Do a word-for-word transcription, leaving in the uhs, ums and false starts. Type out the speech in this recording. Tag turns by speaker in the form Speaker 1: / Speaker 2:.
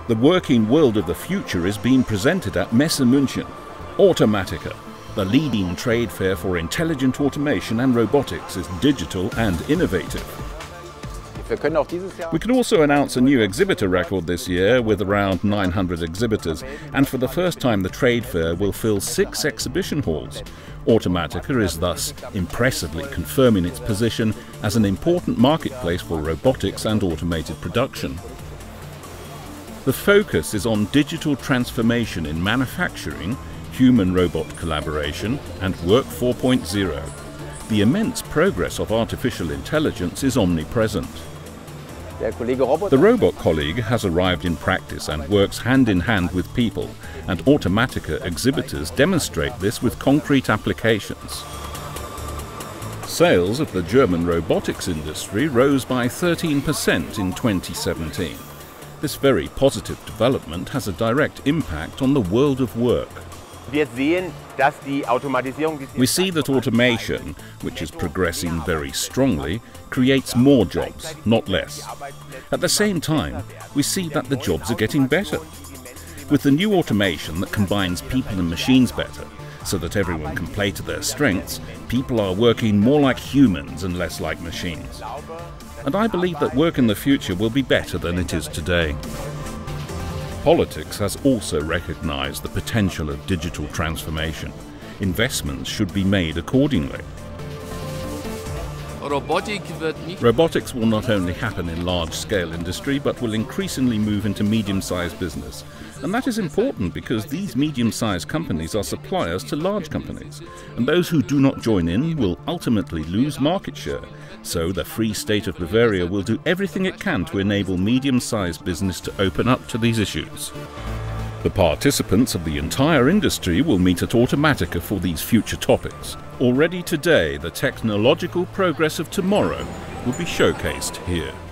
Speaker 1: The working world of the future is being presented at Messe München. Automatica, the leading trade fair for intelligent automation and robotics, is digital and innovative. We can also announce a new exhibitor record this year with around nine hundred exhibitors, and for the first time the trade fair will fill six exhibition halls. Automatica is thus impressively confirming its position as an important marketplace for robotics and automated production. The focus is on digital transformation in manufacturing, human-robot collaboration and Work four point oh. The immense progress of artificial intelligence is omnipresent. The robot colleague has arrived in practice and works hand in hand with people, and Automatica exhibitors demonstrate this with concrete applications. Sales of the German robotics industry rose by thirteen percent in twenty seventeen. This very positive development has a direct impact on the world of work. We see that automation, which is progressing very strongly, creates more jobs, not less. At the same time, we see that the jobs are getting better. With the new automation that combines people and machines better, so that everyone can play to their strengths, people are working more like humans and less like machines. And I believe that work in the future will be better than it is today. Politics has also recognized the potential of digital transformation. Investments should be made accordingly. Robotics will not only happen in large-scale industry, but will increasingly move into medium-sized business. And that is important because these medium-sized companies are suppliers to large companies. And those who do not join in will ultimately lose market share. So the Free State of Bavaria will do everything it can to enable medium-sized business to open up to these issues. The participants of the entire industry will meet at Automatica for these future topics. Already today, the technological progress of tomorrow will be showcased here.